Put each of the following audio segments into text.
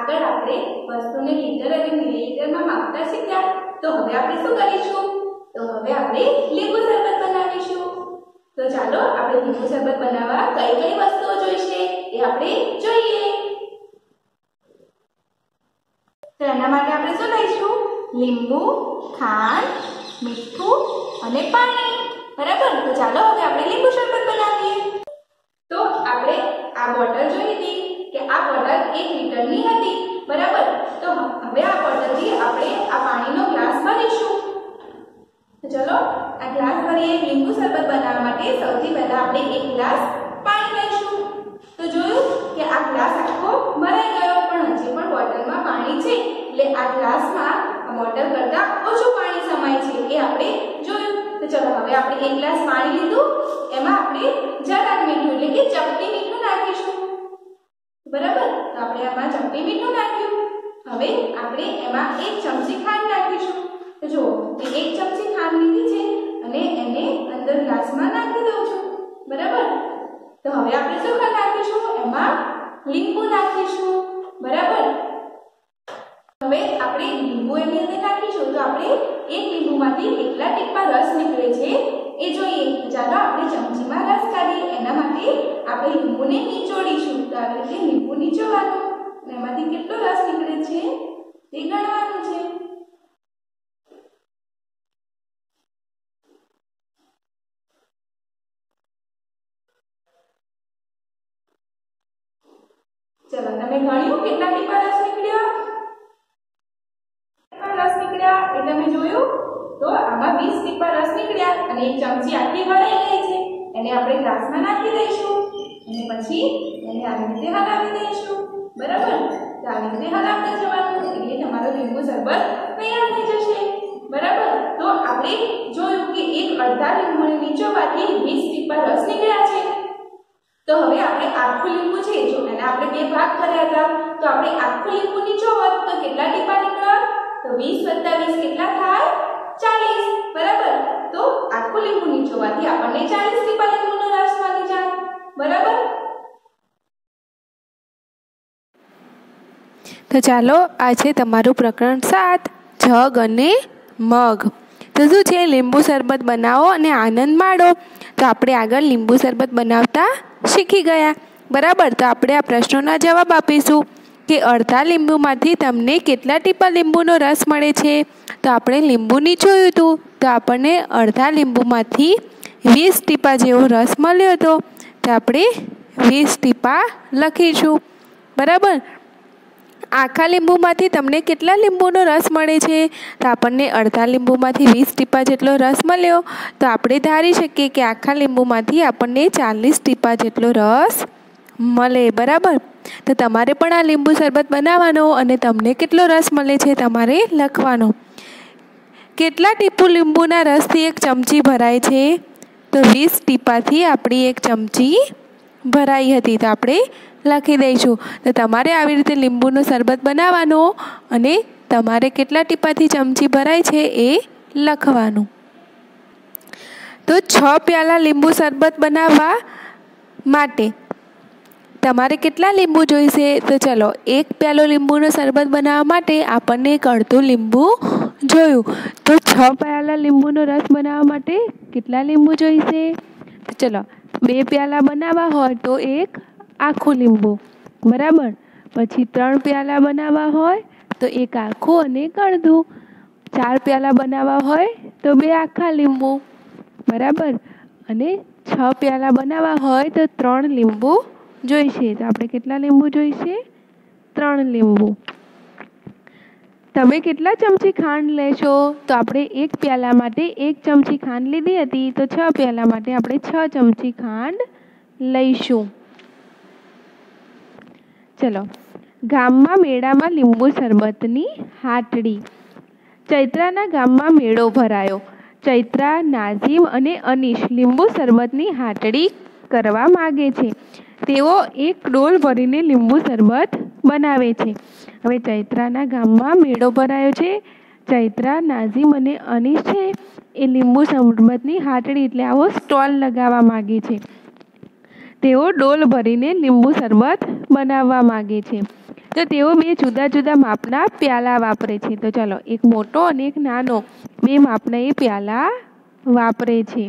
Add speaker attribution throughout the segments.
Speaker 1: આગળ આપણે વસ્તુને લીટર અને મિલીલીટરમાં માપતા શીખ્યા, તો હવે આપણે શું કરીશું? તો હવે આપણે લીંબુ શરબત બનાવીશું। તો ચાલો આપણે લીંબુ શરબત બનાવવા કઈ કઈ વસ્તુઓ જોઈશે એ આપણે જોઈએ। તો એના માટે આપણે શું લઈશું? લીંબુ, ખાંડ, મીઠું અને પાણી, બરાબર। તો ચાલો હવે આપણે લીંબુ શરબત બનાવીએ। તો આપણે આ બોટલ જોઈ હતી કે આ બોટલ 1 લીટરની હતી, બરાબર। તો હવે આ બોટલથી આપણે આ પાણીનો ગ્લાસ ભરીશું। તો ચલો આ ગ્લાસ ભરીએ। લીંબુ શરબત બનાવવા માટે સૌથી પહેલા આપણે 1 ગ્લાસ પાણી લઈશું। તો જોયું કે આ ગ્લાસ આખો ભરાઈ ગયો, પણ હજી પણ બોટલમાં પાણી છે, એટલે આ ગ્લાસમાં આ બોટલ કરતા ઓછું પાણી સમાય છે એ આપણે જોયું। તો ચલો હવે આપણે 1 ગ્લાસ પાણી લીધું, એમાં આપણે જરાક મીઠું એટલે કે ચપટી મીઠું નાખીશું, બરાબર। તો આપણે આમાં ચપટી મીઠું નાખ્યું। હવે આપણે એમાં 1 ચમચી ખાંડ નાખીશું। તો જો મેં 1 ચમચી ખાંડ લીધી છે અને એને અંદર ગ્લાસમાં નાખી દઉં છું, બરાબર। તો હવે આપણે શું નાખીશું? એમાં લીંબુ નાખીશું, બરાબર। હવે આપણે લીંબુ એની અંદર નાખીશું તો આપણે 1 લીંબુમાંથી કેટલા ટીપા રસ નીકળે છે એ જોઈએ। ચાલો આપણે ચમચીમાં રસ કાઢીએ। એના માટે આપણે લીંબુને નીચોડીશું। તો આવી રીતે લીંબુ નીચોવાનું અને એમાંથી કેટલો રસ નીકળે છે તે ગણવાનું છે। चलो તમે ગણ્યું કેટલા ટીપા રસ નીકળ્યા? રસ નીકળ્યા એટલે તમે જોયું તો આમાં 20 ટીપા રસ નીકળ્યા અને 1 ચમચી આખી ભરાઈ ગઈ છે, એને આપણે ગ્લાસમાં નાખી દઈશું અને પછી એને આવી રીતે હલાવી દઈશું, બરાબર। તો આવી રીતે હલાવતા જવાનું એટલે તમારો લીંબુ શરબત તૈયાર થઈ જશે, બરાબર। તો આપણે જોયું કે એક અડધા લીંબુને નીચોવાથી 20 ટીપા રસ નીકળ્યા છે। તો હવે આપણે આખું લીંબુ છે, જો એને આપણે 2 ભાગ કર્યા હતા, તો આપણે આખું લીંબુ નીચોવત તો કેટલા ટીપા નીકળ્યા? તો 20 + 20 કેટલા થાય? 40, બરાબર। તો આખું લીંબુ નીચોવાથી આપણને 40 ટીપા લીંબુનો રસ મળી જાય, બરાબર।
Speaker 2: તો ચાલો આ છે તમારું પ્રકરણ 7 જગ અને મગ। તો શું છે? લીંબુ શરબત બનાવો અને આનંદ માણો। તો આપણે આગળ લીંબુ શરબત બનાવતા શીખી ગયા, બરાબર। તો આપણે આ પ્રશ્નોના જવાબ આપીશું કે અડધા લીંબુમાંથી તમને કેટલા ટીપા લીંબુનો રસ મળે છે? તો આપણે લીંબુ નીચોયું હતું તો આપણને અડધા લીંબુમાંથી 20 ટીપા જેવો રસ મળ્યો હતો, તો આપણે 20 ટીપા લખીશું, બરાબર। આખા લીંબુમાંથી તમને કેટલા લીંબુનો રસ મળે છે? તો આપણને અડધા લીંબુમાંથી 20 ટીપા જેટલો રસ મળ્યો, તો આપણે ધારી શકીએ કે આખા લીંબુમાંથી આપણને 40 ટીપા જેટલો રસ મળે, બરાબર। તો તમારે પણ આ લીંબુ શરબત બનાવવાનો અને તમને કેટલો રસ મળે છે તમારે લખવાનો। કેટલા ટીપું લીંબુના રસથી 1 ચમચી ભરાય છે? તો 20 ટીપાથી આપણી 1 ચમચી ભરાઈ હતી, તો આપણે લખી દઈશું। તો તમારે આવી રીતે લીંબુનો શરબત બનાવવાનો અને તમારે કેટલા ટીપાથી ચમચી ભરાય છે એ લખવાનું। તો 6 પ્યાલા લીંબુ શરબત બનાવવા માટે તમારે કેટલા લીંબુ જોઈશે? તો ચલો 1 પ્યાલો લીંબુનો શરબત બનાવવા માટે આપણને 1 અડધું લીંબુ જોયું, તો 6 પ્યાલા લીંબુનો રસ બનાવવા માટે કેટલા લીંબુ જોઈશે? તો ચલો 2 પ્યાલા બનાવવા હોય તો 1 આખું લીંબુ, બરાબર। પછી 3 પ્યાલા બનાવવા હોય તો 1 આખું અને 1 અડધું, 4 પ્યાલા બનાવવા હોય તો 2 આખા લીંબુ, બરાબર। અને 6 પ્યાલા બનાવવા હોય તો 3 લીંબુ જોઈશે, તો આપણે કેટલા લીંબુ જોઈશે? 3 લીંબુ। તમે કેટલા ચમચી ખાંડ લેશો? તો આપણે 1 પ્યાલા માટે 1 ચમચી ખાંડ લીધી હતી, તો 6 પ્યાલા માટે આપણે 6 ચમચી ખાંડ લઈશું। ચલો ગામમાં મેળામાં લીંબુ શરબતની હાટડી। ચૈત્રાના ગામમાં મેળો ભરાયો। ચૈત્રા, નાઝીમ અને અનીશ લીંબુ શરબતની હાટડી કરવા માગે છે। તેઓ 1 ડોલ ભરીને લીંબુ શરબત બનાવે છે। હવે ચૈત્રાના ગામમાં મેળો ભરાયો છે। ચૈત્રા, નાઝીમ અને અનીશ છે એ લીંબુ શરબતની હાટડી એટલે આવો સ્ટોલ લગાવવા માગે છે। તેઓ ડોલ ભરીને લીંબુ શરબત બનાવવા માગે છે। તો તો તેઓ બે જુદા જુદા માપના પ્યાલા વાપરે છે. તો ચાલો, એક મોટો અને એક નાનો બે માપના એ પ્યાલા વાપરે છે.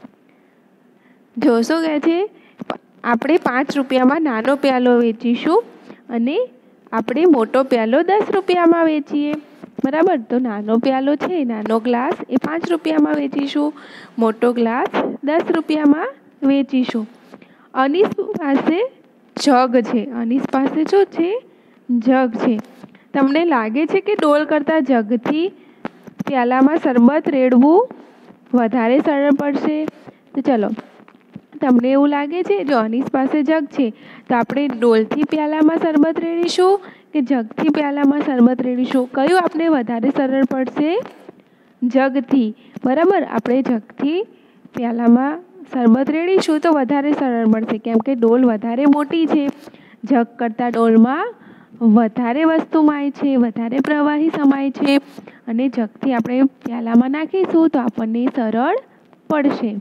Speaker 2: જો શું કહે છે, આપણે 5 રૂપિયામાં નાનો પ્યાલો વેચીશું અને આપણે મોટો પ્યાલો 10 રૂપિયામાં વેચીએ. બરાબર. તો નાનો પ્યાલો છે, નાનો ગ્લાસ એ 5 રૂપિયામાં વેચીશું, મોટો ગ્લાસ 10 રૂપિયામાં વેચીશું. અનીસ પાસે જગ છે. અનીસ પાસે શું છે? જગ છે. તમને લાગે છે કે ડોલ કરતાં જગથી પ્યાલામાં શરબત રેડવું વધારે સરળ પડશે? તો ચલો, તમને એવું લાગે છે? જો અનીસ પાસે જગ છે તો આપણે ડોલથી પ્યાલામાં શરબત રેડીશું કે જગથી પ્યાલામાં શરબત રેડીશું? કયું આપણે વધારે સરળ પડશે? જગથી. બરાબર. આપણે જગથી પ્યાલામાં શરબત રેડીશું તો વધારે સરળ પડશે, કેમ કે ડોલ વધારે મોટી છે. જગ કરતાં ડોલમાં વધારે વસ્તુ સમાય છે, વધારે પ્રવાહી સમાય છે અને જગથી આપણે પ્યાલામાં નાખીશું તો આપણને સરળ પડશે.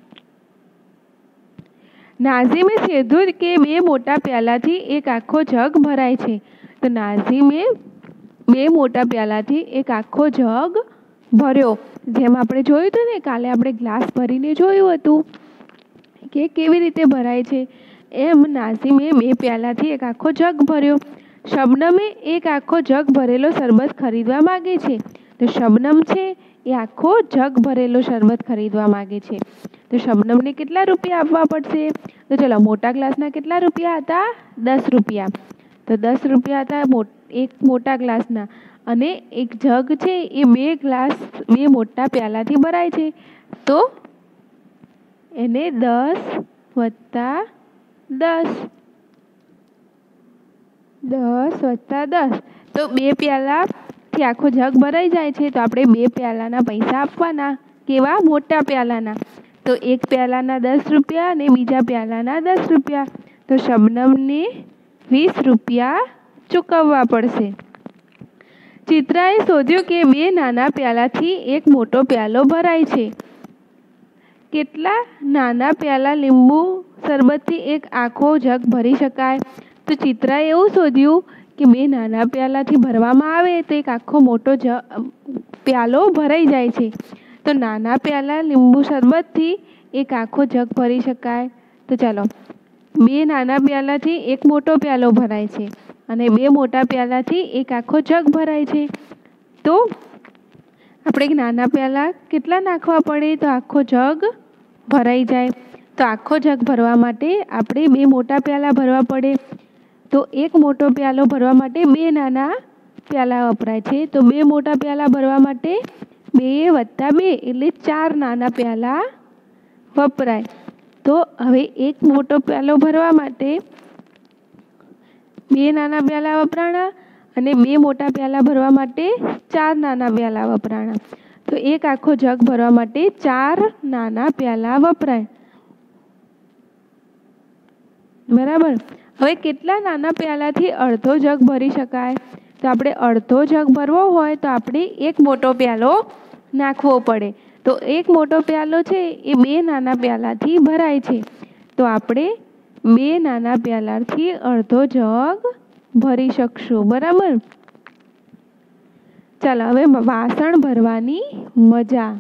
Speaker 2: નાઝીમે કીધું કે 2 મોટા પ્યાલાથી એક આખો જગ ભરાય છે. તો નાઝીમે 2 મોટા પ્યાલાથી એક આખો જગ ભર્યો. જેમ આપણે જોયું હતું ને, કાલે આપણે ગ્લાસ ભરીને જોયું હતું કે કેવી રીતે ભરાય છે, એમ નાઝીમે 2 પ્યાલાથી એક આખો જગ ભર્યો. શબનમે એક આખો જગ ભરેલો શરબત ખરીદવા માગે છે. તો શબનમ છે એ આખો જગ ભરેલો શરબત ખરીદવા માગે છે. તો શબનમને કેટલા રૂપિયા આપવા પડશે? તો ચલો, મોટા ગ્લાસના કેટલા રૂપિયા હતા? 10 રૂપિયા. તો 10 રૂપિયા હતા એક મોટા ગ્લાસના, અને એક જગ છે એ 2 મોટા પ્યાલાથી ભરાય છે. તો એને 10 વત્તા 10 તો 2 પ્યાલાથી આખો જગ ભરાઈ જાય છે. તો આપણે 2 પ્યાલાના પૈસા આપવાના. કેવા? મોટા પ્યાલાના. તો એક પ્યાલાના 10 રૂપિયા અને બીજા પ્યાલાના 10 રૂપિયા. તો શબનમને 20 રૂપિયા ચૂકવવા પડશે. ચિત્રાએ શોધ્યું કે 2 નાના પ્યાલાથી એક મોટો પ્યાલો ભરાય છે. કેટલા નાના પ્યાલા લીંબુ શરબતથી એક આખો જગ ભરી શકાય? તો ચિત્રાએ એવું શોધ્યું કે 2 નાના પ્યાલાથી ભરવામાં આવે તો એક આખો મોટો પ્યાલો ભરાઈ જાય છે. તો નાના પ્યાલા લીંબુ શરબતથી એક આખો જગ ભરી શકાય. તો ચાલો, 2 નાના પ્યાલાથી એક મોટો પ્યાલો ભરાય છે અને 2 મોટા પ્યાલાથી એક આખો જગ ભરાય છે. તો આપણે નાના પ્યાલા કેટલા નાખવા પડે તો આખો જગ ભરાઈ જાય? તો આખો જગ ભરવા માટે આપણે 2 મોટા પ્યાલા ભરવા પડે. તો એક મોટો પ્યાલો ભરવા માટે 2 નાના પ્યાલા વપરાય છે. તો 2 મોટા પ્યાલા ભરવા માટે 2 વત્તા 2 એટલે 4 નાના પ્યાલા વપરાય. તો હવે એક મોટો પ્યાલો ભરવા માટે 2 નાના પ્યાલા વપરાણા અને 2 મોટા પ્યાલા ભરવા માટે 4 નાના પ્યાલા વપરાણા. તો એક આખો જગ ભરવા માટે 4 નાના પ્યાલા વપરાય. બરાબર. હવે કેટલા નાના પ્યાલાથી અડધો જગ ભરી શકાય? તો આપણે અડધો જગ ભરવો હોય તો આપણે એક મોટો પ્યાલો નાખવો પડે. તો એક મોટો પ્યાલો છે એ 2 નાના પ્યાલાથી ભરાય છે. તો આપણે 2 નાના પ્યાલાથી અડધો જગ ભરી શકશું. બરાબર. ચાલો, હવે વાસણ ભરવાની મજા.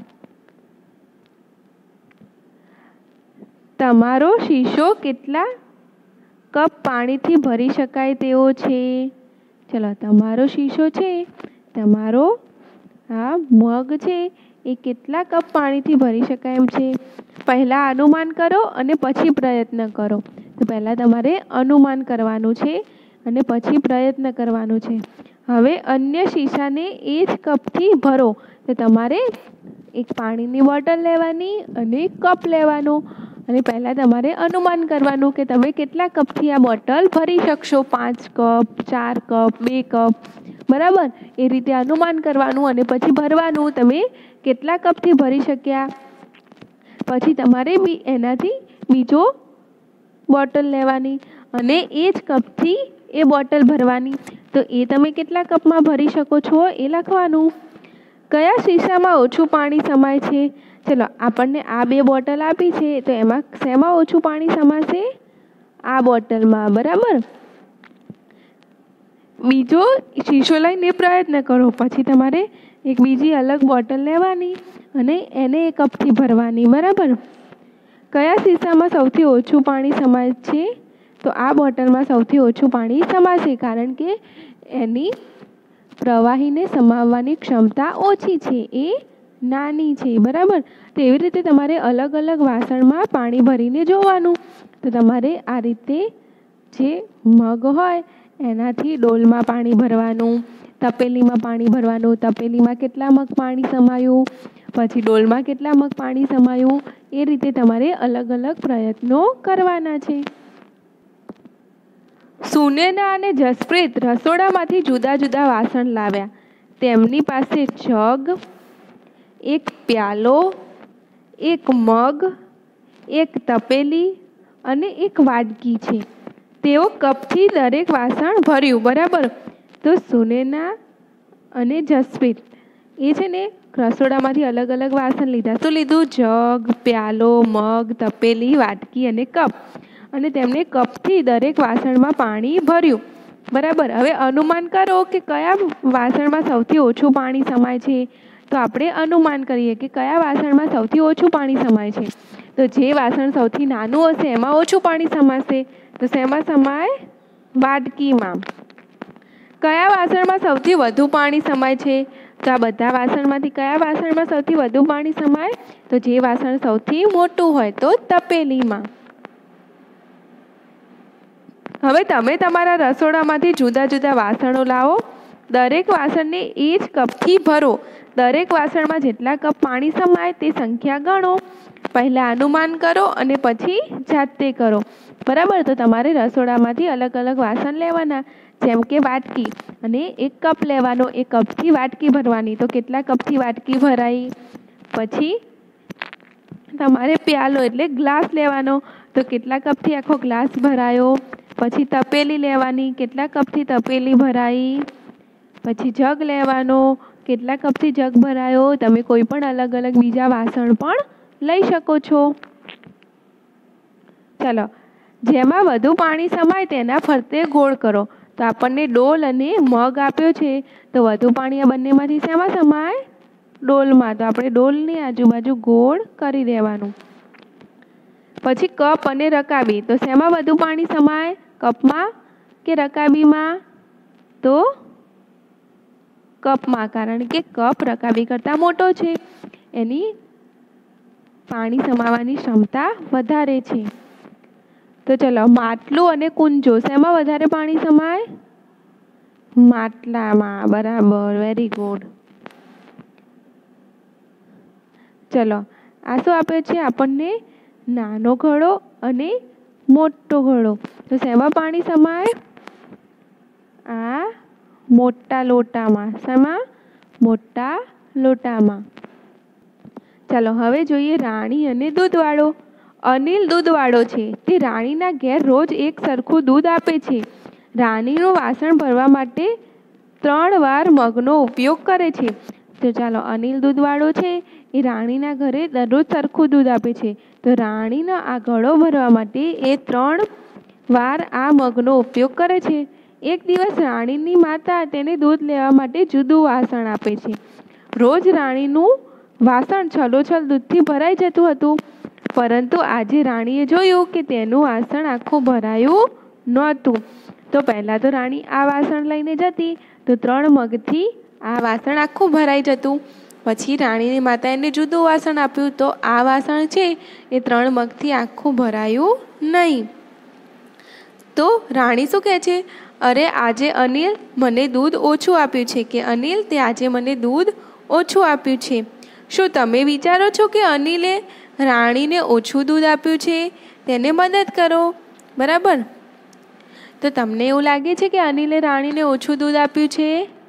Speaker 2: તમારો શીશો કેટલા કપ પાણીથી ભરી શકાય તેવો છે? ચલો, તમારો શીશો છે, તમારો આ મગ છે એ કેટલા કપ પાણીથી ભરી શકાય એમ છે? પહેલાં અનુમાન કરો અને પછી પ્રયત્ન કરો. તો પહેલાં તમારે અનુમાન કરવાનું છે અને પછી પ્રયત્ન કરવાનું છે. હવે અન્ય શીશાને એ જ કપથી ભરો. તો તમારે એક પાણીની બોટલ લેવાની અને કપ લેવાનો અને પહેલાં તમારે અનુમાન કરવાનું કે તમે કેટલા કપથી આ બોટલ ભરી શકશો. 5 કપ, 4 કપ, 2 કપ. બરાબર. એ રીતે અનુમાન કરવાનું અને પછી ભરવાનું. તમે કેટલા કપથી ભરી શક્યા, પછી તમારે એનાથી બીજો બોટલ લેવાની અને એ જ કપથી એ બોટલ ભરવાની. તો એ તમે કેટલા કપમાં ભરી શકો છો એ લખવાનું. કયા શીશામાં ઓછું પાણી સમાય છે? ચલો, આપણને આ 2 બોટલ આપી છે તો એમાં શેમાં ઓછું પાણી સમાશે? આ બોટલમાં. બરાબર. બીજો શીશો લઈને પ્રયત્ન કરો. પછી તમારે એક બીજી અલગ બોટલ લેવાની અને એને એ કપથી ભરવાની. બરાબર. કયા શીશામાં સૌથી ઓછું પાણી સમાય છે? તો આ બોટલમાં સૌથી ઓછું પાણી સમાશે, કારણ કે એની પ્રવાહીને સમાવવાની ક્ષમતા ઓછી છે, એ નાની છે. બરાબર. તો એવી રીતે તમારે અલગ અલગ વાસણમાં પાણી ભરીને જોવાનું. તો તમારે આ રીતે જે મગ હોય એનાથી ડોલમાં પાણી ભરવાનું, તપેલીમાં પાણી ભરવાનું, તપેલીમાં કેટલા મગ પાણી સમાયું, પછી ડોલમાં કેટલા મગ પાણી સમાયું, એ રીતે તમારે અલગ અલગ પ્રયત્નો કરવાના છે. સુનેના અને જસપ્રીત રસોડામાંથી જુદા જુદા વાસણ લાવ્યા. તેમની પાસે જગ, એક પ્યાલો, એક મગ, એક તપેલી અને એક વાડકી છે. તેઓ કપથી દરેક વાસણ ભર્યું. બરાબર. તો સુનેના અને જસપ્રીત એ છે ને રસોડામાંથી અલગ અલગ વાસણ લીધા. શું લીધું? જગ, પ્યાલો, મગ, તપેલી, વાટકી અને કપ. અને તેમણે કપથી દરેક વાસણમાં પાણી ભર્યું. બરાબર. હવે અનુમાન કરો કે કયા વાસણમાં સૌથી ઓછું પાણી સમાય છે. તો આપણે અનુમાન કરીએ કે કયા વાસણમાં સૌથી ઓછું પાણી સમાય છે. તો જે વાસણ સૌથી નાનું હશે એમાં ઓછું પાણી સમાશે. તો શેમાં સમાય? વાટકીમાં. કયા વાસણમાં સૌથી વધુ પાણી સમાય છે? તો આ બધા વાસણમાંથી કયા વાસણમાં સૌથી વધુ પાણી સમાય? તો જે વાસણ સૌથી મોટું હોય તો તપેલીમાં. હવે તમે તમારા રસોડામાંથી જુદા જુદા વાસણો લાવો. દરેક વાસણને એ જ કપથી ભરો. દરેક વાસણમાં જેટલા કપ પાણી સમાય તે સંખ્યા ગણો. પહેલાં અનુમાન કરો અને પછી જાતે કરો. બરાબર. તો તમારે રસોડામાંથી અલગ અલગ વાસણ લેવાના, જેમ કે વાટકી, અને એક કપ લેવાનો, એ કપથી વાટકી ભરવાની. તો કેટલા કપથી વાટકી ભરાઈ? પછી તમારે પ્યાલો એટલે ગ્લાસ લેવાનો. તો કેટલા કપથી આખો ગ્લાસ ભરાયો? પછી તપેલી લેવાની. કેટલા કપથી તપેલી ભરાઈ? પછી જગ લેવાનો. કેટલા કપથી જગ ભરાયો? તમે કોઈ પણ અલગ અલગ બીજા વાસણ પણ લઈ શકો છો. ચાલો, જેમાં વધુ પાણી સમાય તેના ફરતે ગોળ કરો. તો આપણને ડોલ અને મગ આપ્યો છે. તો વધુ પાણી આ બંનેમાંથી શેમાં સમાય? ડોલમાં. તો આપણે ડોલની આજુબાજુ ગોળ કરી દેવાનું. પછી કપ અને રકાબી. તો શેમાં વધુ પાણી સમાય? કપમાં કે રકાબીમાં? તો કપમાં, કારણ કે કપ રકાબી કરતાં મોટો છે, એની પાણી સમાવવાની ક્ષમતા વધારે છે. તો ચલો, માટલું અને કુંજો શેમાં વધારે પાણી સમાય? માટલામાં. બરાબર. Very good. ચલો, આ શું આપ્યો છે આપણને? નાનો ઘડો અને મોટો ઘડો. તો શેમાં પાણી સમાય? આ મોટા લોટામાં. શેમાં? મોટા લોટામાં. ચાલો, હવે જોઈએ રાણી અને દૂધવાળો. અનિલ દૂધવાળો છે. તે રાણીના ઘેર રોજ એક સરખું દૂધ આપે છે. રાણીનું વાસણ ભરવા માટે 3 વાર મગનો ઉપયોગ કરે છે. તો ચાલો, અનિલ દૂધવાળો છે એ રાણીના ઘરે દરરોજ સરખું દૂધ આપે છે. તો રાણીનો આ ઘડો ભરવા માટે એ 3 વાર આ મગનો ઉપયોગ કરે છે. એક દિવસ રાણીની માતા તેને દૂધ લેવા માટે જુદું વાસણ આપે છે. રોજ રાણીનું વાસણ છલોછલ દૂધથી ભરાઈ જતું હતું, પરંતુ આજે રાણીએ જોયું કે તેનું વાસણ આખું ભરાયું નહોતું. તો પહેલાં તો રાણી આ વાસણ લઈને જતી તો 3 મગથી આ વાસણ આખું ભરાઈ જતું. પછી રાણીની માતાએ એને જુદું વાસણ આપ્યું તો આ વાસણ છે એ 3 મગથી આખું ભરાયું નહીં. તો રાણી શું કહે છે? અરે, આજે અનિલ મને દૂધ ઓછું આપ્યું છે, કે અનિલ તે આજે મને દૂધ ઓછું આપ્યું છે. શું તમે વિચારો છો કે અનિલે રાણીને ઓછું દૂધ આપ્યું છે? તેને મદદ કરો. બરાબર. તો તમને એવું લાગે છે કે અનિલે રાણીને ઓછું દૂધ આપ્યું છે?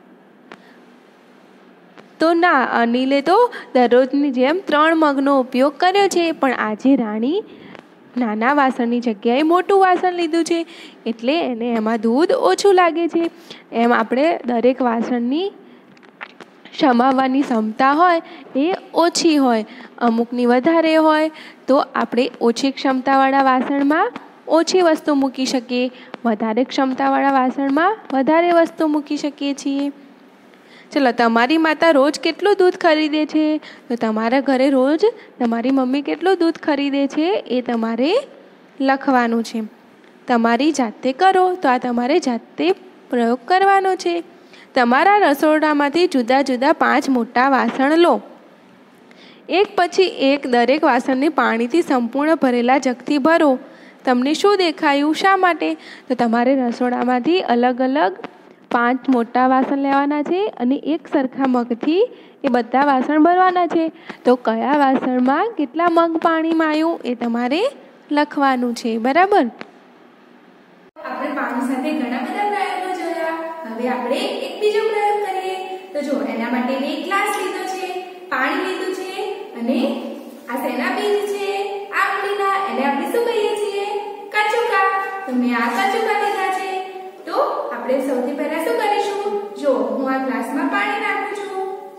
Speaker 2: તો ના, અનિલે તો દરરોજની જેમ 3 મગનો ઉપયોગ કર્યો છે, પણ આજે રાણી નાના વાસણની જગ્યાએ મોટું વાસણ લીધું છે, એટલે એને એમાં દૂધ ઓછું લાગે છે. એમ આપણે દરેક વાસણની સમાવવાની ક્ષમતા હોય એ ઓછી હોય, અમુકની વધારે હોય. તો આપણે ઓછી ક્ષમતાવાળા વાસણમાં ઓછી વસ્તુ મૂકી શકીએ, વધારે ક્ષમતાવાળા વાસણમાં વધારે વસ્તુ મૂકી શકીએ છીએ. ચલો, તમારી માતા રોજ કેટલું દૂધ ખરીદે છે? તો તમારા ઘરે રોજ તમારી મમ્મી કેટલું દૂધ ખરીદે છે એ તમારે લખવાનું છે. તમારી જાતે કરો તો આ તમારે જાતે પ્રયોગ કરવાનો છે. તમારા રસોડામાંથી જુદા જુદા 5 મોટા વાસણ લો. એક પછી એક દરેક વાસણને પાણીથી સંપૂર્ણ ભરેલા જગથી ભરો. તમને શું દેખાયું? શા માટે? તો તમારે રસોડામાંથી અલગ અલગ 5 મોટા વાસણ લેવાના છે અને એક સરખા મગથી એ બધા વાસણ ભરવાના છે. તો કયા વાસણમાં કેટલા મગ પાણીમાં આવ્યું એ તમારે લખવાનું છે. બરાબર?
Speaker 1: આપણે પાણી સાથે ઘણા બધા પ્રયોગો જોયા. હવે આપણે એક બીજો પ્રયોગ કરીએ. તો જો, એના માટે મેં એક ગ્લાસ લીધો છે, પાણી લીધું છે અને આ શેના બીજ છે? આંબલીના. એને આપણે શું કહીએ છીએ? કચુકા. તો મેં આ કચુકા લીધા છે. તો આપણે સૌથી પહેલા શું કરીશું? જો, હું આ ગ્લાસમાં પાણી નાખું છું.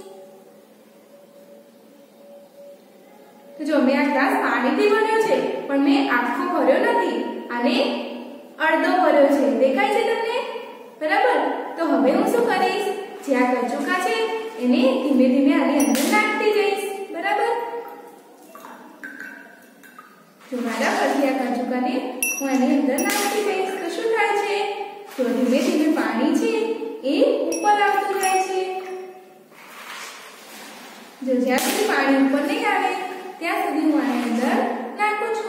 Speaker 1: તો જો, મેં આ ગ્લાસ પાણીથી ભર્યો છે પણ મેં આખો ભર્યો નથી. આને અડધો ભર્યો છે. દેખાય છે તમને? બરાબર? તો હવે હું શું કરીશ? જે આ કચુકા છે એને ધીમે ધીમે આની અંદર નાખતી જઈશ. બરાબર? જો, મારા પછી આ કચુકાને હું આની અંદર નાખતી જઈશ તો શું થાય છે? તો ધીમે ધીમે પાણી છે એ ઉપર આવતું જાય છે. જો, જ્યાં સુધી પાણી ઉપર નહીં આવે ત્યાં સુધી હું આની અંદર નાખું છું.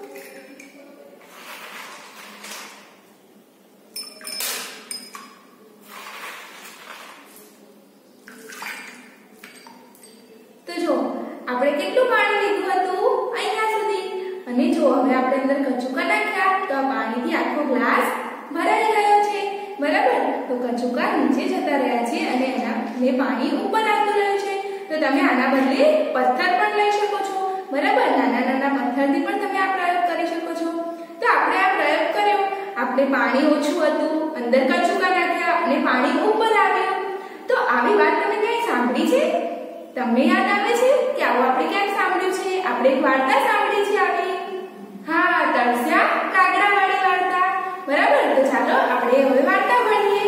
Speaker 1: તો જો, આપણે કેટલું પાણી લીધું હતું? અહીંયા સુધી. અને જો, હવે આપણે અંદર કચુકા નાખ્યા તો આ પાણીથી આખો ગ્લાસ ભરાઈ ગયો છે. બરાબર? તો કચુકા નીચે જતા રહ્યા છે અને એનાને પાણી ઉપર આવતું રહ્યું છે. તો તમે આના બદલે પથ્થર પણ લઈ શકો છો. બરાબર? નાના નાના પથ્થરથી પણ તમે આ પ્રયોગ કરી શકો છો. તો આપણે આ પ્રયોગ કર્યો. આપણે પાણી ઓછું હતું, અંદર કચુકા નાખ્યા અને પાણી ઉપર આવ્યું. તો આવી વાત તમે ક્યાંય સાંભળી છે? તમને યાદ આવે છે કે આવું આપણે ક્યાંક સાંભળ્યું છે? આપણે એક વાર્તા સાંભળી છે આવી. હા, તરસ્યા કાગડા વાળી વાર્તા. બરાબર? તો ચાલો આપણે હવે વાર્તા ભણીએ.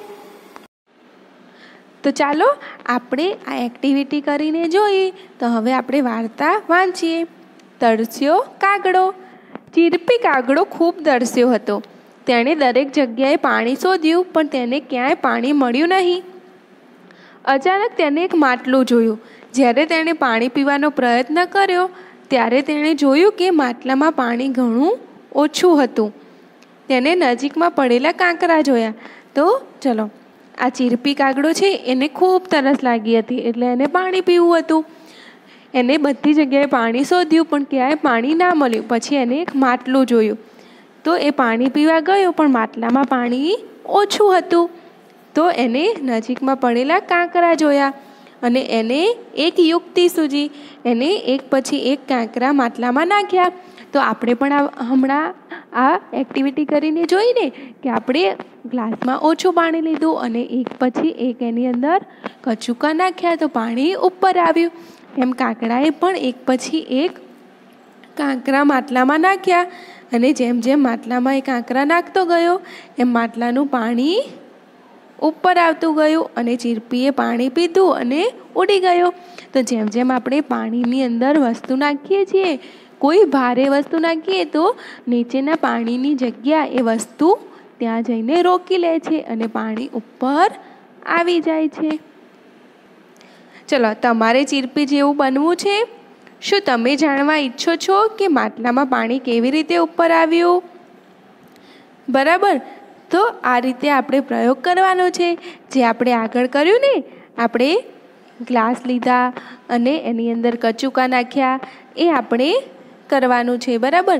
Speaker 2: તો ચાલો આપણે આ એક્ટિવિટી કરીને જોઈએ. તો હવે આપણે વાર્તા વાંચીએ. તરસ્યો કાગડો. ચીરપી કાગડો ખૂબ તરસ્યો હતો. તેણે દરેક જગ્યાએ પાણી શોધ્યું પણ તેને ક્યાંય પાણી મળ્યું નહીં. અચાનક તેને એક માટલું જોયું. જ્યારે તેણે પાણી પીવાનો પ્રયત્ન કર્યો ત્યારે તેણે જોયું કે માટલામાં પાણી ઘણું ઓછું હતું. તેને નજીકમાં પડેલા કાંકરા જોયા. તો ચલો, આ ચીરપી કાગડો છે એને ખૂબ તરસ લાગી હતી એટલે એને પાણી પીવું હતું. એને બધી જગ્યાએ પાણી શોધ્યું પણ ક્યાંય પાણી ના મળ્યું. પછી એને એક માટલું જોયું. તો એ પાણી પીવા ગયો પણ માટલામાં પાણી ઓછું હતું. તો એને નજીકમાં પડેલા કાંકરા જોયા અને એને એક યુક્તિ સૂજી. એને એક પછી એક કાંકરા માટલામાં નાખ્યા. તો આપણે પણ હમણાં આ એક્ટિવિટી કરીને જોઈને કે આપણે ગ્લાસમાં ઓછું પાણી લીધું અને એક પછી એક એની અંદર કચુકા નાખ્યા તો પાણી ઉપર આવ્યું. એમ કાંકરાએ પણ એક પછી એક કાંકરા માટલામાં નાખ્યા અને જેમ જેમ માટલામાં એ કાંકરા નાખતો ગયો એમ માટલાનું પાણી ઉપર આવતું ગયું અને ચીરપીએ પાણી પીધું અને ઉડી ગયો. તો જેમ જેમ આપણે પાણીની અંદર વસ્તુ નાખીએ છીએ, કોઈ ભારે વસ્તુ નાખીએ તો નીચેના પાણીની જગ્યા એ વસ્તુ ત્યાં જઈને રોકી લે છે અને પાણી ઉપર આવી જાય છે. ચલો, તમારે ચીરપી જેવું બનવું છે. શું તમે જાણવા ઈચ્છો છો કે માટલામાં પાણી કેવી રીતે ઉપર આવ્યું? બરાબર? તો આ રીતે આપણે પ્રયોગ કરવાનો છે. જે આપણે આગળ કર્યું ને, આપણે ગ્લાસ લીધા અને એની અંદર કચુકા નાખ્યા એ આપણે કરવાનું છે. બરાબર?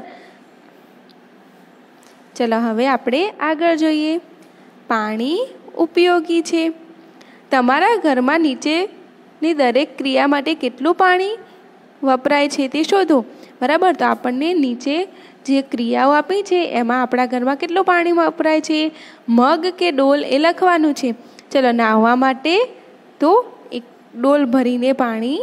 Speaker 2: ચલો, હવે આપણે આગળ જોઈએ. પાણી ઉપયોગી છે. તમારા ઘરમાં નીચેની દરેક ક્રિયા માટે કેટલું પાણી વપરાય છે તે શોધો. બરાબર? તો આપણને નીચે જે ક્રિયાઓ આપી છે એમાં આપણા ઘરમાં કેટલું પાણી વપરાય છે, મગ કે ડોલ એ લખવાનું છે. ચલો, નાહવા માટે તો એક ડોલ ભરીને પાણી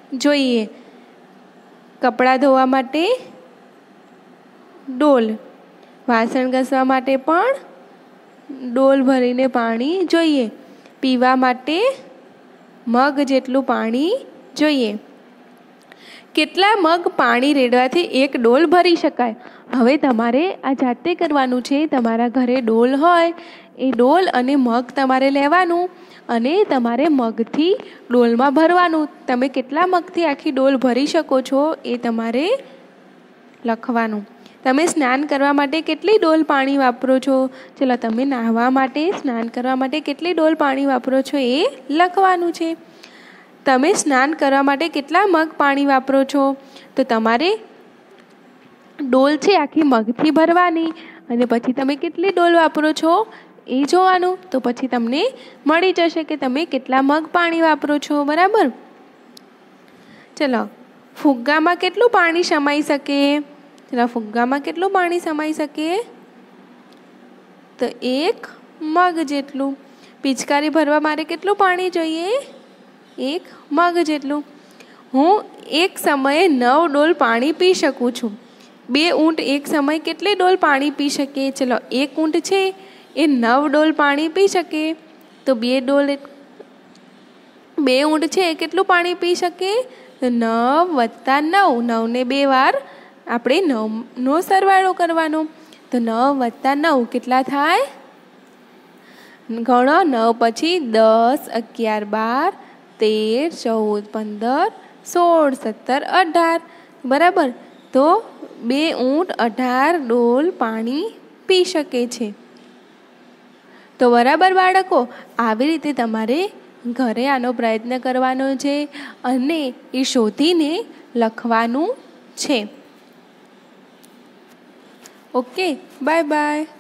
Speaker 2: જોઈએ. કપડાં ધોવા માટે ડોલ, વાસણ ઘસવા માટે પણ ડોલ ભરીને પાણી જોઈએ. પીવા માટે મગ જેટલું પાણી જોઈએ. કેટલા મગ પાણી રેડવાથી એક ડોલ ભરી શકાય? હવે તમારે આ જાતે કરવાનું છે. તમારા ઘરે ડોલ હોય એ ડોલ અને મગ તમારે લેવાનું અને તમારે મગથી ડોલમાં ભરવાનું. તમે કેટલા મગથી આખી ડોલ ભરી શકો છો એ તમારે લખવાનું. તમે સ્નાન કરવા માટે કેટલી ડોલ પાણી વાપરો છો? ચલો, તમે નાહવા માટે, સ્નાન કરવા માટે કેટલી ડોલ પાણી વાપરો છો એ લખવાનું છે. તમે સ્નાન કરવા માટે કેટલા મગ પાણી વાપરો છો? તો તમારે ડોલ છે આખી મગથી ભરવાની અને પછી તમે કેટલી ડોલ વાપરો છો એ જોવાનું. તો પછી તમને મળી જશે કે તમે કેટલા મગ પાણી વાપરો છો. બરાબર. ચલો, ફુગ્ગામાં કેટલું પાણી સમાઈ શકે? ચલો, ફુગ્ગામાં કેટલું પાણી સમાઈ શકે? તો 1 મગ જેટલું. પિચકારી ભરવા મારે કેટલું પાણી જોઈએ? 1 મગ જેટલું. હું એક સમયે 9 ડોલ પાણી પી શકું છું. 2 ઊંટ એક સમયે કેટલી ડોલ પાણી પી શકે? ચલો, 1 ઊંટ છે એ 9 ડોલ પાણી પી શકે. તો 2 ઊંટ છે એ કેટલું પાણી પી શકે? તો 9 + 9. 9ને 2 વાર આપણે 9નો સરવાળો કરવાનો. તો 9 + 9 કેટલા થાય? ગણો. 9 પછી 10, 11, 12, 13, 14, 15, 16, 17, 18. બરાબર. તો 2 ઊંટ 18 ડોલ પાણી પી શકે છે. તો બરાબર બાળકો, આવી રીતે તમારે ઘરે આનો પ્રયત્ન કરવાનો છે અને એ શોધીને લખવાનું છે. Okay, bye by.